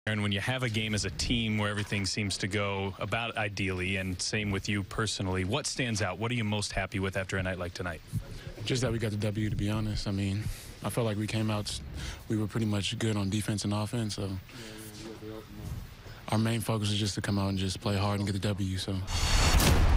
And when you have a game as a team where everything seems to go about ideally, and same with you personally, what stands out? What are you most happy with after a night like tonight? Just that we got the W, to be honest. I mean, I felt like we came out, we were pretty much good on defense and offense, so our main focus is just to come out and just play hard and get the W, so.